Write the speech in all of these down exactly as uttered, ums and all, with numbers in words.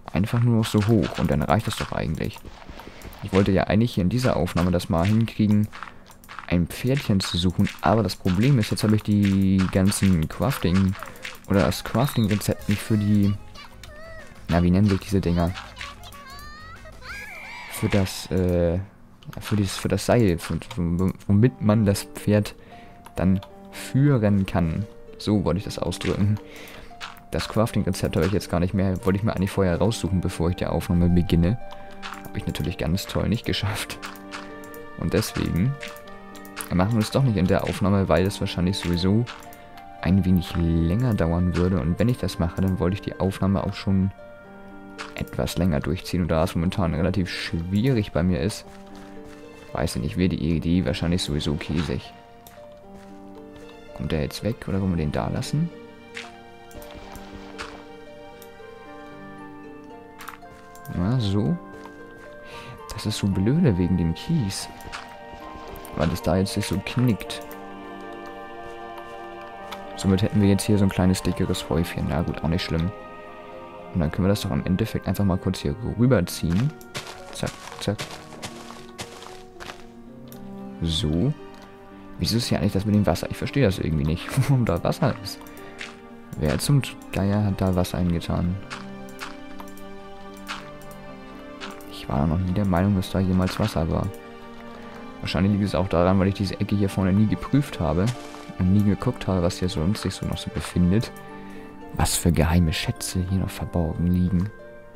Einfach nur noch so hoch und dann reicht das doch eigentlich. Ich wollte ja eigentlich hier in dieser Aufnahme das mal hinkriegen, ein Pferdchen zu suchen, aber das Problem ist, jetzt habe ich die ganzen Crafting oder das Crafting-Rezept nicht für die, na, wie nennen sich diese Dinger? Für das, äh, für dieses, für das Seil, für, womit man das Pferd dann führen kann. So wollte ich das ausdrücken. Das Crafting-Rezept habe ich jetzt gar nicht mehr, wollte ich mir eigentlich vorher raussuchen, bevor ich die Aufnahme beginne. Habe ich natürlich ganz toll nicht geschafft. Und deswegen machen wir es doch nicht in der Aufnahme, weil es wahrscheinlich sowieso ein wenig länger dauern würde. Und wenn ich das mache, dann wollte ich die Aufnahme auch schon etwas länger durchziehen. Und da es momentan relativ schwierig bei mir ist, weiß ich nicht, wäre die Idee wahrscheinlich sowieso käsig. Kommt der jetzt weg oder wollen wir den da lassen? Ja, so. Das ist so blöde wegen dem Kies. Weil das da jetzt nicht so knickt. Somit hätten wir jetzt hier so ein kleines dickeres Häufchen. Na gut, auch nicht schlimm. Und dann können wir das doch im Endeffekt einfach mal kurz hier rüberziehen. Zack, zack. So. Wieso ist hier eigentlich das mit dem Wasser? Ich verstehe das irgendwie nicht, warum da Wasser ist. Wer zum Geier hat da Wasser eingetan? Ich war noch nie der Meinung, dass da jemals Wasser war. Wahrscheinlich liegt es auch daran, weil ich diese Ecke hier vorne nie geprüft habe. Und nie geguckt habe, was hier sonst sich so noch so befindet. Was für geheime Schätze hier noch verborgen liegen.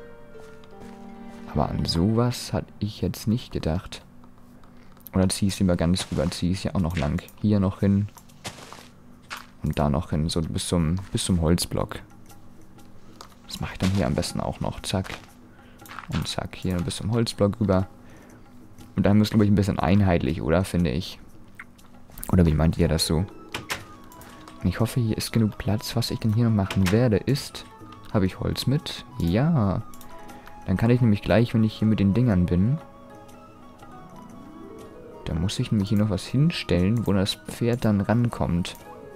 Aber an sowas hatte ich jetzt nicht gedacht. Oder ziehe ich es lieber ganz rüber, ziehe ich es ja auch noch lang. Hier noch hin. Und da noch hin, so bis zum, bis zum Holzblock. Das mache ich dann hier am besten auch noch. Zack. Und zack, hier bis zum Holzblock rüber. Und dann ist, glaube ich, ein bisschen einheitlich, oder? Finde ich. Oder wie meint ihr das so? Und ich hoffe, hier ist genug Platz. Was ich denn hier noch machen werde, ist... Habe ich Holz mit? Ja. Dann kann ich nämlich gleich, wenn ich hier mit den Dingern bin... Da muss ich nämlich hier noch was hinstellen, wo das Pferd dann rankommt.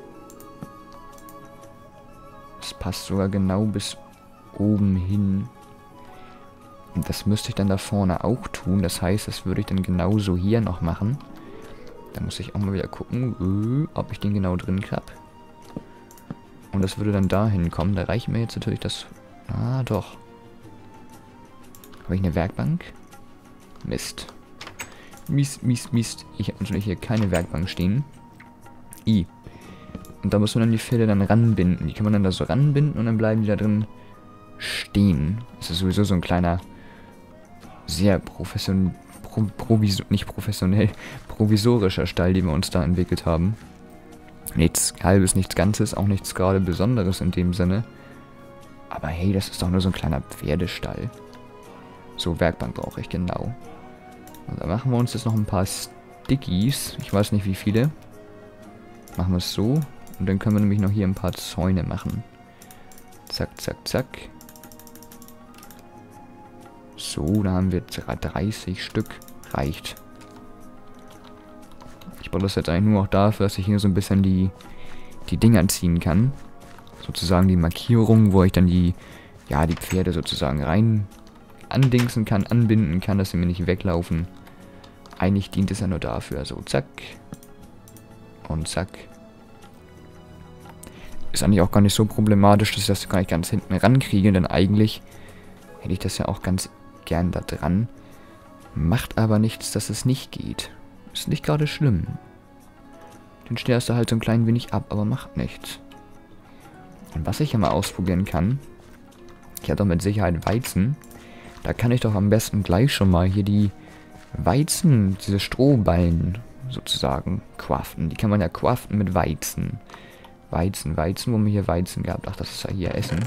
Das passt sogar genau bis oben hin. Und das müsste ich dann da vorne auch tun. Das heißt, das würde ich dann genauso hier noch machen. Da muss ich auch mal wieder gucken, ob ich den genau drin habe. Und das würde dann da hinkommen. Da reicht mir jetzt natürlich das... Ah, doch. Habe ich eine Werkbank? Mist. Mist, Mist, Mist. Ich habe natürlich hier keine Werkbank stehen. I. Und da muss man dann die Pferde dann ranbinden. Die kann man dann da so ranbinden und dann bleiben die da drin stehen. Das ist sowieso so ein kleiner, sehr professionell, pro, provisor, nicht professionell, provisorischer Stall, den wir uns da entwickelt haben. Nichts Halbes, nichts Ganzes, auch nichts gerade Besonderes in dem Sinne. Aber hey, das ist doch nur so ein kleiner Pferdestall. So, Werkbank brauche ich, genau. Und da machen wir uns jetzt noch ein paar Stickies. Ich weiß nicht wie viele. Machen wir es so. Und dann können wir nämlich noch hier ein paar Zäune machen. Zack, zack, zack. So, da haben wir dreißig Stück. Reicht. Ich baue das jetzt eigentlich nur auch dafür, dass ich hier so ein bisschen die, die Dinger ziehen kann. Sozusagen die Markierung, wo ich dann die, ja, die Pferde sozusagen rein andingsen kann, anbinden kann, dass sie mir nicht weglaufen. Eigentlich dient es ja nur dafür. So, zack. Und zack. Ist eigentlich auch gar nicht so problematisch, dass ich das gar nicht ganz hinten rankriege, denn eigentlich hätte ich das ja auch ganz gern da dran. Macht aber nichts, dass es nicht geht. Ist nicht gerade schlimm. Den stellst du halt so ein klein wenig ab, aber macht nichts. Und was ich ja mal ausprobieren kann, ich habe doch mit Sicherheit Weizen. Da kann ich doch am besten gleich schon mal hier die Weizen, diese Strohballen sozusagen craften. Die kann man ja craften mit Weizen. Weizen, Weizen, wo haben wir hier Weizen gehabt? Ach, das ist ja hier Essen.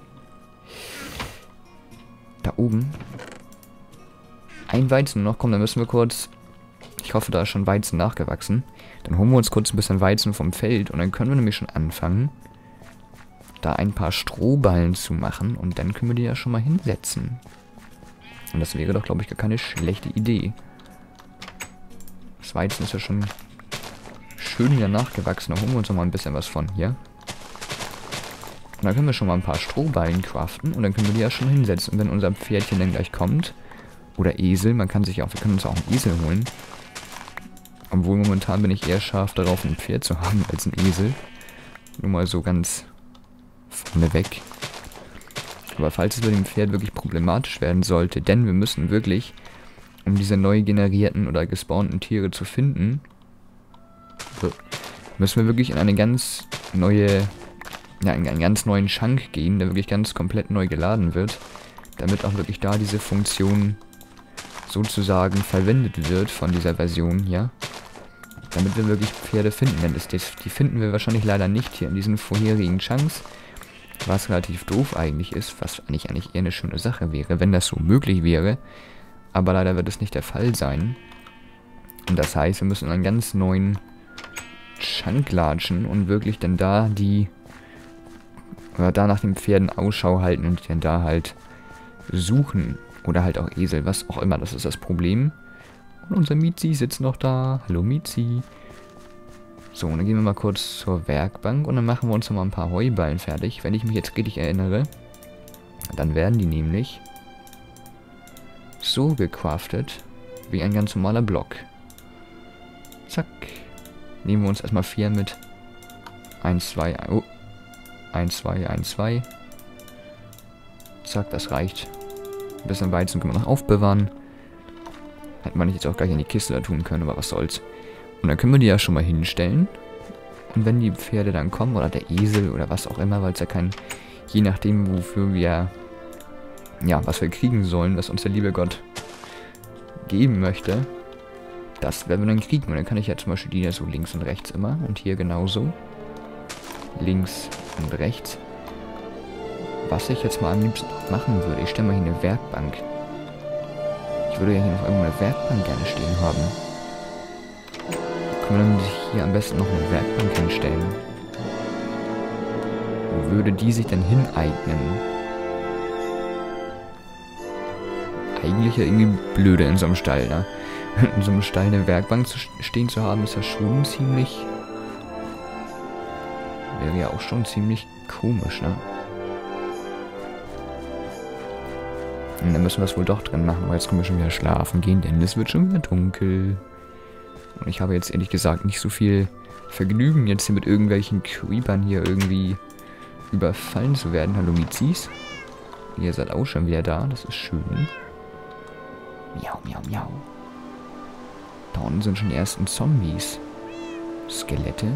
Da oben. Ein Weizen noch, komm, dann müssen wir kurz... Ich hoffe, da ist schon Weizen nachgewachsen. Dann holen wir uns kurz ein bisschen Weizen vom Feld und dann können wir nämlich schon anfangen, da ein paar Strohballen zu machen und dann können wir die ja schon mal hinsetzen. Und das wäre doch, glaube ich, gar keine schlechte Idee. Das Weizen ist ja schon schön wieder nachgewachsen. Da holen wir uns noch mal ein bisschen was von hier. Und dann können wir schon mal ein paar Strohballen craften und dann können wir die ja schon hinsetzen. Und wenn unser Pferdchen dann gleich kommt, oder Esel, man kann sich auch, wir können uns auch einen Esel holen. Obwohl momentan bin ich eher scharf darauf, ein Pferd zu haben als ein Esel. Nur mal so ganz vorne weg. Aber falls es mit dem Pferd wirklich problematisch werden sollte, denn wir müssen wirklich, um diese neu generierten oder gespawnten Tiere zu finden, müssen wir wirklich in eine ganz neue, ja, in einen ganz neuen Chunk gehen, der wirklich ganz komplett neu geladen wird, damit auch wirklich da diese Funktion sozusagen verwendet wird von dieser Version hier, damit wir wirklich Pferde finden, denn das, das, die finden wir wahrscheinlich leider nicht hier in diesen vorherigen Chunks, was relativ doof eigentlich ist, was eigentlich eigentlich eher eine schöne Sache wäre, wenn das so möglich wäre, aber leider wird es nicht der Fall sein. Und das heißt, wir müssen in einen ganz neuen Chunk latschen und wirklich dann da die, oder da nach den Pferden Ausschau halten und die dann da halt suchen. Oder halt auch Esel, was auch immer, das ist das Problem. Und unser Mizi sitzt noch da. Hallo Mizi. So, und dann gehen wir mal kurz zur Werkbank und dann machen wir uns noch mal ein paar Heuballen fertig. Wenn ich mich jetzt richtig erinnere, dann werden die nämlich so gecraftet, wie ein ganz normaler Block. Zack. Nehmen wir uns erstmal vier mit. eins, zwei, oh. eins, zwei, eins, zwei. Zack, das reicht. Ein bisschen Weizen können wir noch aufbewahren. Hätte man nicht jetzt auch gleich in die Kiste da tun können, aber was soll's. Und dann können wir die ja schon mal hinstellen. Und wenn die Pferde dann kommen, oder der Esel oder was auch immer, weil es ja kein, je nachdem wofür wir, ja, was wir kriegen sollen, was uns der liebe Gott geben möchte, das werden wir dann kriegen. Und dann kann ich ja zum Beispiel die ja so links und rechts immer. Und hier genauso. Links und rechts. Was ich jetzt mal am liebsten machen würde, ich stelle mal hier eine Werkbank. Ich würde ja hier noch irgendwo eine Werkbank gerne stehen haben. Können wir dann sich hier am besten noch eine Werkbank hinstellen? Wo würde die sich denn hineignen? Eigentlich ja irgendwie blöde in so einem Stall, ne? In so einem Stall eine Werkbank zu stehen zu haben, ist ja schon ziemlich... Wäre ja auch schon ziemlich komisch, ne? Und dann müssen wir es wohl doch drin machen, weil jetzt können wir schon wieder schlafen gehen, denn es wird schon wieder dunkel. Und ich habe jetzt ehrlich gesagt nicht so viel Vergnügen, jetzt hier mit irgendwelchen Creepern hier irgendwie überfallen zu werden. Hallo Mizis. Ihr seid auch schon wieder da, das ist schön. Miau, miau, miau. Da unten sind schon die ersten Zombies. Skelette.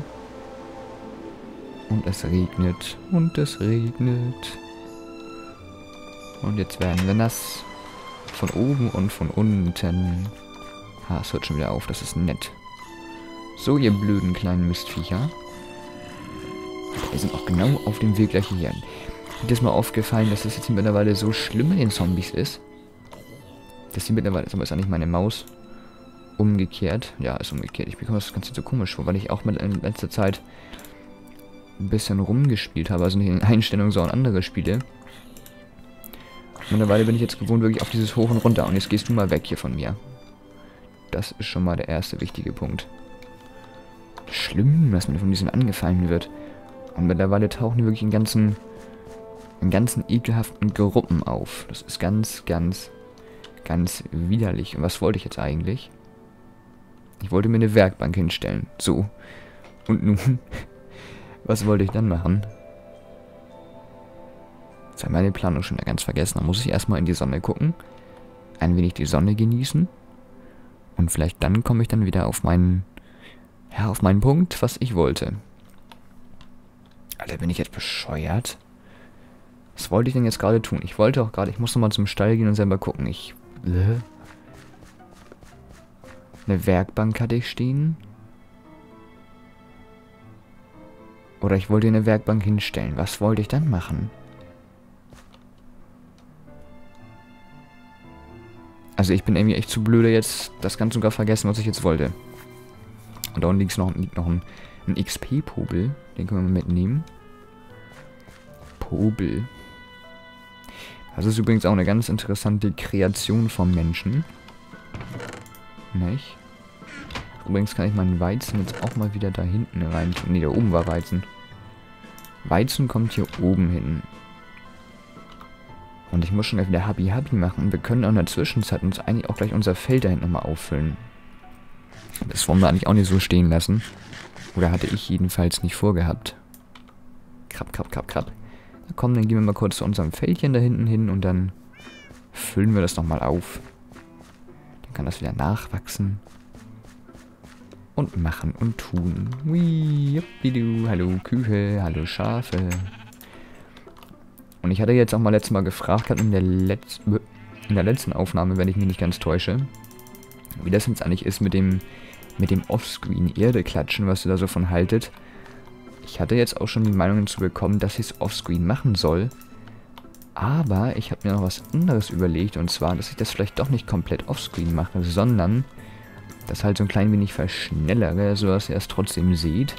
Und es regnet. Und es regnet. Und jetzt werden wir nass. Von oben und von unten. Ah, es hört schon wieder auf, das ist nett. So, ihr blöden kleinen Mistviecher. Wir sind auch genau auf dem Weg gleich hierher. Mir ist mal aufgefallen, dass es jetzt mittlerweile so schlimm mit den Zombies ist. Dass die mittlerweile, aber ist auch nicht meine Maus. Umgekehrt. Ja, ist umgekehrt. Ich bekomme das Ganze so komisch vor, weil ich auch mit in letzter Zeit ein bisschen rumgespielt habe. Also nicht in Einstellungen, sondern andere Spiele. Mittlerweile bin ich jetzt gewohnt wirklich auf dieses Hoch und Runter. Und jetzt gehst du mal weg hier von mir. Das ist schon mal der erste wichtige Punkt. Schlimm, dass man von diesen angefallen wird. Und mittlerweile tauchen die wirklich in ganzen, in ganzen ekelhaften Gruppen auf. Das ist ganz, ganz, ganz widerlich. Und was wollte ich jetzt eigentlich? Ich wollte mir eine Werkbank hinstellen. So. Und nun, was wollte ich dann machen? Jetzt habe ich meine Planung schon wieder ganz vergessen. Da muss ich erstmal in die Sonne gucken. Ein wenig die Sonne genießen. Und vielleicht dann komme ich dann wieder auf meinen, ja, auf meinen Punkt, was ich wollte. Alter, bin ich jetzt bescheuert? Was wollte ich denn jetzt gerade tun? Ich wollte auch gerade, ich muss nochmal zum Stall gehen und selber gucken. Ich, äh, eine Werkbank hatte ich stehen. Oder ich wollte eine Werkbank hinstellen. Was wollte ich dann machen? Also ich bin irgendwie echt zu blöde jetzt, das Ganze sogar vergessen, was ich jetzt wollte. Und da unten liegt noch, liegt noch ein, ein X P-Popel. Den können wir mal mitnehmen. Popel. Das ist übrigens auch eine ganz interessante Kreation vom Menschen. Nicht? Übrigens kann ich meinen Weizen jetzt auch mal wieder da hinten rein. Ne, da oben war Weizen. Weizen kommt hier oben hin. Und ich muss schon gleich wieder Habi-Habi machen. Wir können auch in der Zwischenzeit uns eigentlich auch gleich unser Feld da hinten nochmal auffüllen. Das wollen wir eigentlich auch nicht so stehen lassen. Oder hatte ich jedenfalls nicht vorgehabt. Krab, krab, krab, krab. Na komm, dann gehen wir mal kurz zu unserem Feldchen da hinten hin und dann füllen wir das nochmal auf. Dann kann das wieder nachwachsen. Und machen und tun. Hui, juppidu, hallo Kühe, hallo Schafe. Und ich hatte jetzt auch mal letztes Mal gefragt, in der, Letz in der letzten Aufnahme, wenn ich mich nicht ganz täusche, wie das jetzt eigentlich ist mit dem, mit dem Offscreen Erde klatschen, was ihr da so von haltet. Ich hatte jetzt auch schon die Meinungen zu bekommen, dass ich es Offscreen machen soll. Aber ich habe mir noch was anderes überlegt, und zwar, dass ich das vielleicht doch nicht komplett Offscreen mache, sondern das halt so ein klein wenig verschnellere, sodass ihr es trotzdem seht.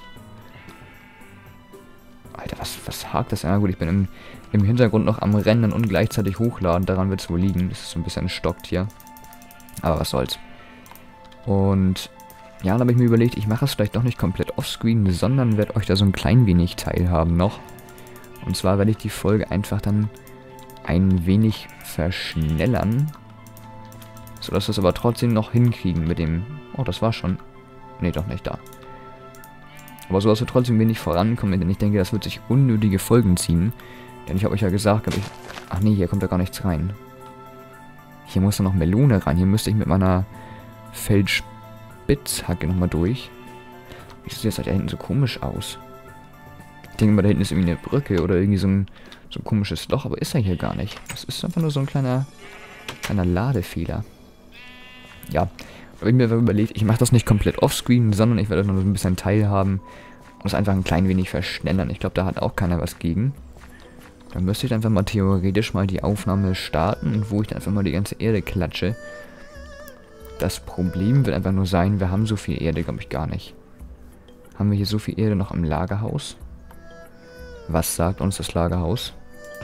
Alter, was, was hakt das? Ja gut, ich bin im, im Hintergrund noch am Rennen und gleichzeitig hochladen. Daran wird es wohl liegen. Das ist so ein bisschen stockt hier. Aber was soll's. Und ja, dann habe ich mir überlegt, ich mache es vielleicht doch nicht komplett offscreen, sondern werde euch da so ein klein wenig teilhaben noch. Und zwar werde ich die Folge einfach dann ein wenig verschnellern. Sodass wir es aber trotzdem noch hinkriegen mit dem... Oh, das war schon... Nee, doch nicht da. Aber so, dass wir trotzdem wenig vorankommen, denn ich denke, das wird sich unnötige Folgen ziehen. Denn ich habe euch ja gesagt, ich... Ach nee, hier kommt da gar nichts rein. Hier muss da noch Melone rein. Hier müsste ich mit meiner Feldspitzhacke nochmal durch. Wieso sieht das da hinten so komisch aus? Ich denke mal, da hinten ist irgendwie eine Brücke oder irgendwie so ein, so ein komisches Loch, aber ist er hier gar nicht. Das ist einfach nur so ein kleiner, kleiner Ladefehler. Ja, habe ich mir überlegt, ich mache das nicht komplett offscreen, sondern ich werde noch so ein bisschen teilhaben und es einfach ein klein wenig verschnellern. Ich glaube, da hat auch keiner was gegen. Dann müsste ich einfach mal theoretisch mal die Aufnahme starten, wo ich dann einfach mal die ganze Erde klatsche. Das Problem wird einfach nur sein, wir haben so viel Erde, glaube ich, gar nicht. Haben wir hier so viel Erde noch im Lagerhaus? Was sagt uns das Lagerhaus?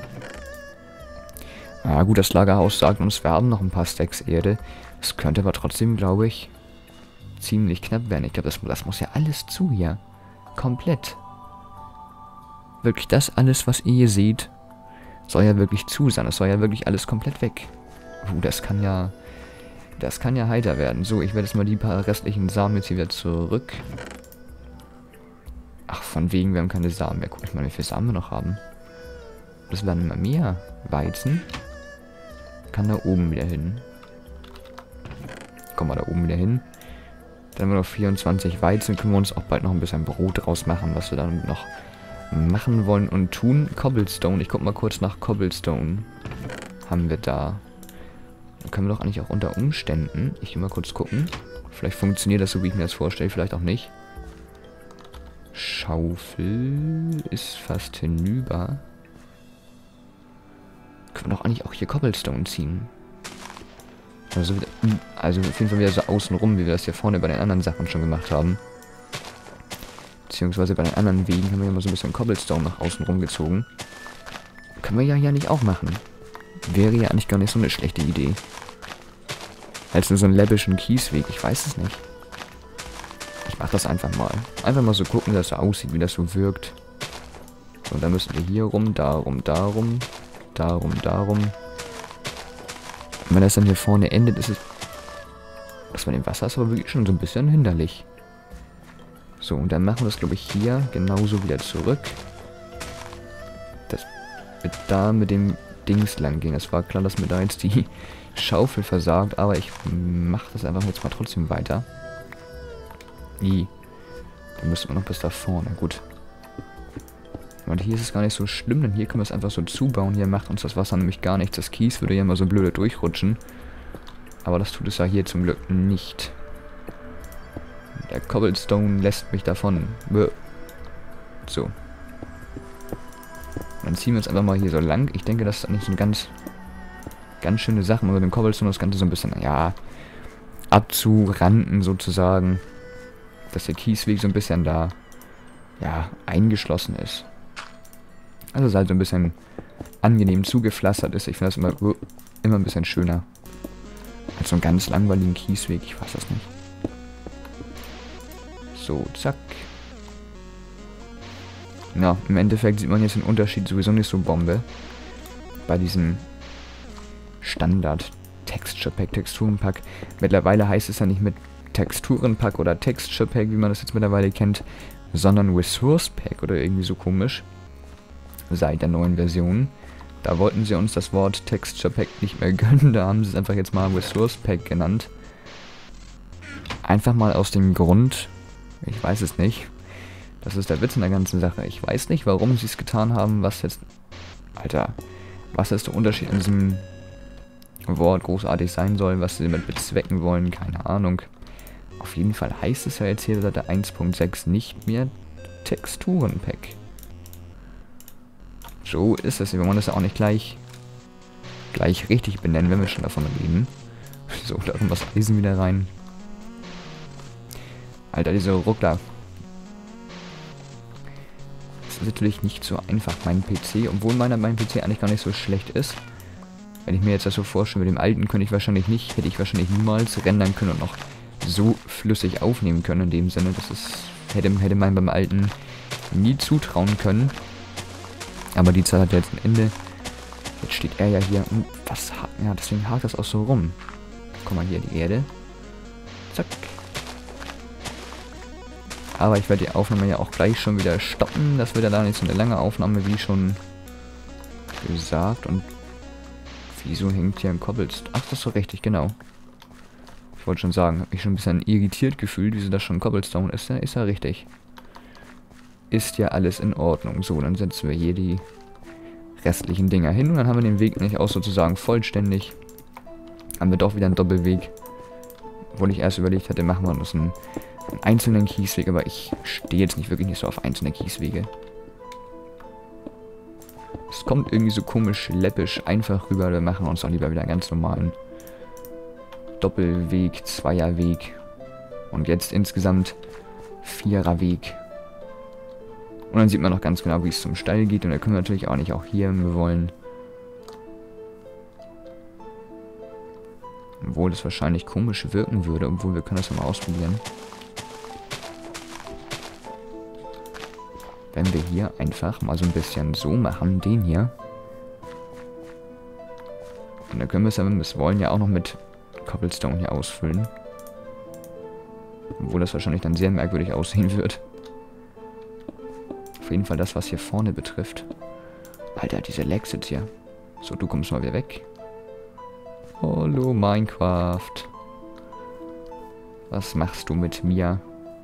Ah gut, das Lagerhaus sagt uns, wir haben noch ein paar Stacks Erde. Es könnte aber trotzdem, glaube ich, ziemlich knapp werden. Ich glaube, das, das muss ja alles zu hier. Komplett. Wirklich das alles, was ihr hier seht, soll ja wirklich zu sein. Es soll ja wirklich alles komplett weg. Uh, das kann ja... Das kann ja heiter werden. So, ich werde jetzt mal die paar restlichen Samen jetzt hier wieder zurück. Ach, von wegen, wir haben keine Samen mehr. Guck ich mal, wie viele Samen wir noch haben. Das werden immer mehr. Weizen. Kann da oben wieder hin. Kommen wir da oben wieder hin. Dann haben wir noch vierundzwanzig Weizen. Können wir uns auch bald noch ein bisschen Brot draus machen, was wir dann noch machen wollen und tun. Cobblestone. Ich guck mal kurz nach Cobblestone. Haben wir da. Dann können wir doch eigentlich auch unter Umständen. Ich will mal kurz gucken. Vielleicht funktioniert das so, wie ich mir das vorstelle. Vielleicht auch nicht. Schaufel ist fast hinüber. Können wir doch eigentlich auch hier Cobblestone ziehen. Also, also auf jeden Fall wieder so außenrum, wie wir das hier vorne bei den anderen Sachen schon gemacht haben. Beziehungsweise bei den anderen Wegen haben wir immer so ein bisschen Cobblestone nach außen rumgezogen. Können wir ja hier nicht auch machen. Wäre ja eigentlich gar nicht so eine schlechte Idee. Als nur so einen läppischen Kiesweg, ich weiß es nicht. Ich mach das einfach mal. Einfach mal so gucken, wie das so aussieht, wie das so wirkt. So, und dann müssen wir hier rum, darum, darum, darum, darum. Und wenn das dann hier vorne endet, ist es... Das mit dem Wasser ist aber wirklich schon so ein bisschen hinderlich. So, und dann machen wir das, glaube ich, hier genauso wieder zurück. Das wird da mit dem Dings lang gehen. Es war klar, dass mir da jetzt die Schaufel versagt, aber ich mache das einfach jetzt mal trotzdem weiter. I. Dann müssen wir noch bis da vorne. Gut. Und hier ist es gar nicht so schlimm, denn hier können wir es einfach so zubauen. Hier macht uns das Wasser nämlich gar nichts. Das Kies würde ja immer so blöde durchrutschen. Aber das tut es ja hier zum Glück nicht. Der Cobblestone lässt mich davon. So. Dann ziehen wir uns einfach mal hier so lang. Ich denke, das ist eigentlich so eine ganz, ganz schöne Sache, mit dem Cobblestone das Ganze so ein bisschen, ja, abzuranden sozusagen. Dass der Kiesweg so ein bisschen da, ja, eingeschlossen ist. Also es halt so ein bisschen angenehm zugepflastert ist. Ich finde das immer, immer ein bisschen schöner. Als so einen ganz langweiligen Kiesweg, ich weiß das nicht. So, zack. Ja, im Endeffekt sieht man jetzt den Unterschied sowieso nicht so Bombe. Bei diesem Standard Texture Pack, Texturenpack. Mittlerweile heißt es ja nicht mit Texturenpack oder Texture Pack, wie man das jetzt mittlerweile kennt, sondern Resource Pack oder irgendwie so komisch. Seit der neuen Version. Da wollten sie uns das Wort Texture Pack nicht mehr gönnen, da haben sie es einfach jetzt mal Resource Pack genannt. Einfach mal aus dem Grund, ich weiß es nicht, das ist der Witz in der ganzen Sache. Ich weiß nicht, warum sie es getan haben, was jetzt... Alter, was ist der Unterschied in diesem Wort großartig sein soll, was sie damit bezwecken wollen, keine Ahnung. Auf jeden Fall heißt es ja jetzt hier seit der eins Punkt sechs nicht mehr Texturenpack. So ist es, wir wollen das ja auch nicht gleich, gleich richtig benennen, wenn wir schon davon reden. So, da kommt das Eisen wieder rein. Alter, diese Ruckler. Das ist natürlich nicht so einfach, mein P C, obwohl meiner mein P C eigentlich gar nicht so schlecht ist. Wenn ich mir jetzt das so vorstelle, mit dem alten könnte ich wahrscheinlich nicht, hätte ich wahrscheinlich niemals rendern können und noch so flüssig aufnehmen können in dem Sinne. Das ist, hätte, hätte man beim alten nie zutrauen können. Aber die Zeit hat jetzt ein Ende. Jetzt steht er ja hier. Und was hat, ja, deswegen hakt das auch so rum. Guck mal hier, die Erde. Zack. Aber ich werde die Aufnahme ja auch gleich schon wieder stoppen. Das wird ja da nicht so eine lange Aufnahme, wie schon gesagt. Und wieso hängt hier ein Cobblestone? Ach, das ist so richtig, genau. Ich wollte schon sagen, habe mich schon ein bisschen irritiert gefühlt, wieso das schon Cobblestone ist. Ja, ist ja richtig. Ist ja alles in Ordnung. So, dann setzen wir hier die restlichen Dinger hin. Und dann haben wir den Weg nicht auch sozusagen vollständig. Haben wir doch wieder einen Doppelweg. Obwohl ich erst überlegt hatte, machen wir uns einen, einen einzelnen Kiesweg. Aber ich stehe jetzt nicht wirklich nicht so auf einzelne Kieswege. Es kommt irgendwie so komisch, läppisch, einfach rüber. Wir machen uns doch lieber wieder einen ganz normalen Doppelweg, Zweierweg. Und jetzt insgesamt Viererweg. Und dann sieht man noch ganz genau, wie es zum Stall geht. Und da können wir natürlich auch nicht auch hier, wenn wir wollen. Obwohl das wahrscheinlich komisch wirken würde. Obwohl, wir können das ja mal ausprobieren. Wenn wir hier einfach mal so ein bisschen so machen, den hier. Und dann können wir es ja, wenn wir es wollen, ja auch noch mit Cobblestone hier ausfüllen. Obwohl das wahrscheinlich dann sehr merkwürdig aussehen wird. Auf jeden Fall das, was hier vorne betrifft. Alter, diese Lags jetzt hier. So, du kommst mal wieder weg. Hallo, Minecraft. Was machst du mit mir?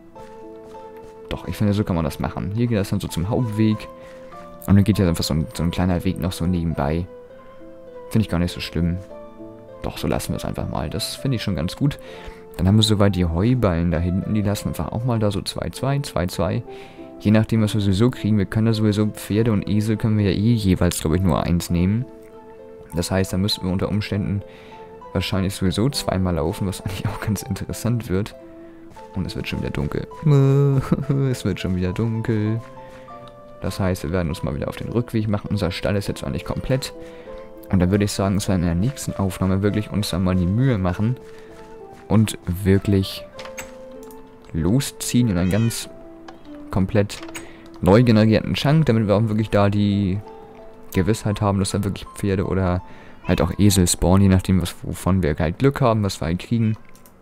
Doch, ich finde, so kann man das machen. Hier geht das dann so zum Hauptweg. Und dann geht ja einfach so ein, so ein kleiner Weg noch so nebenbei. Finde ich gar nicht so schlimm. Doch, so lassen wir es einfach mal. Das finde ich schon ganz gut. Dann haben wir soweit die Heuballen da hinten. Die lassen wir einfach auch mal da so zwei, zwei, zwei, zwei. Je nachdem, was wir sowieso kriegen. Wir können da sowieso Pferde und Esel können wir ja eh jeweils, glaube ich, nur eins nehmen. Das heißt, da müssten wir unter Umständen wahrscheinlich sowieso zweimal laufen, was eigentlich auch ganz interessant wird. Und es wird schon wieder dunkel. Es wird schon wieder dunkel. Das heißt, wir werden uns mal wieder auf den Rückweg machen. Unser Stall ist jetzt eigentlich komplett. Und dann würde ich sagen, dass wir in der nächsten Aufnahme wirklich uns dann mal die Mühe machen und wirklich losziehen in einen ganz komplett neu generierten Chunk, damit wir auch wirklich da die Gewissheit haben, dass da wirklich Pferde oder halt auch Esel spawnen, je nachdem, was, wovon wir halt Glück haben, was wir halt kriegen.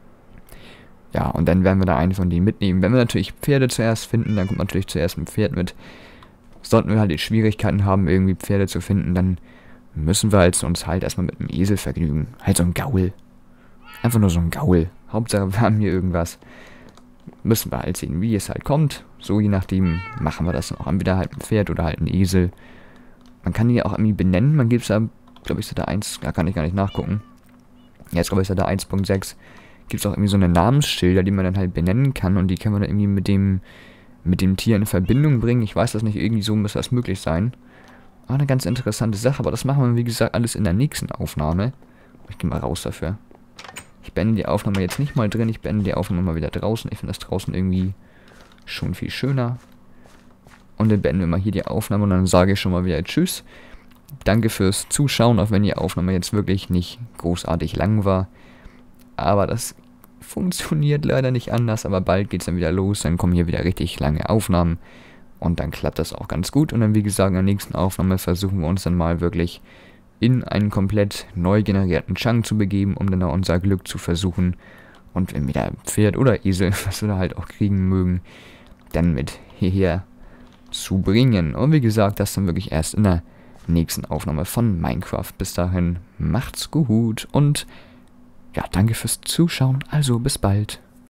Ja, und dann werden wir da einen von denen mitnehmen. Wenn wir natürlich Pferde zuerst finden, dann kommt natürlich zuerst ein Pferd mit. Sollten wir halt die Schwierigkeiten haben, irgendwie Pferde zu finden, dann müssen wir halt uns halt erstmal mit einem Esel vergnügen. Halt so ein Gaul. Einfach nur so ein Gaul. Hauptsache wir haben hier irgendwas. Müssen wir halt sehen, wie es halt kommt. So, je nachdem machen wir das dann auch entweder halt ein Pferd oder halt ein Esel. Man kann die ja auch irgendwie benennen. Man gibt es da, glaube ich, seit der eins, da kann ich gar nicht nachgucken. Jetzt glaube ich, seit der eins Punkt sechs gibt es auch irgendwie so eine Namensschilder, die man dann halt benennen kann. Und die kann man dann irgendwie mit dem, mit dem Tier in Verbindung bringen. Ich weiß das nicht, irgendwie so müsste das möglich sein. Auch eine ganz interessante Sache, aber das machen wir, wie gesagt, alles in der nächsten Aufnahme. Ich gehe mal raus dafür. Ich beende die Aufnahme jetzt nicht mal drin, ich beende die Aufnahme mal wieder draußen. Ich finde das draußen irgendwie schon viel schöner. Und dann beenden wir mal hier die Aufnahme und dann sage ich schon mal wieder Tschüss. Danke fürs Zuschauen, auch wenn die Aufnahme jetzt wirklich nicht großartig lang war. Aber das funktioniert leider nicht anders, aber bald geht es dann wieder los, dann kommen hier wieder richtig lange Aufnahmen. Und dann klappt das auch ganz gut. Und dann, wie gesagt, in der nächsten Aufnahme versuchen wir uns dann mal wirklich in einen komplett neu generierten Chunk zu begeben, um dann auch unser Glück zu versuchen. Und wenn wir da Pferd oder Esel, was wir da halt auch kriegen mögen, dann mit hierher zu bringen. Und wie gesagt, das dann wirklich erst in der nächsten Aufnahme von Minecraft. Bis dahin, macht's gut und ja, danke fürs Zuschauen. Also bis bald.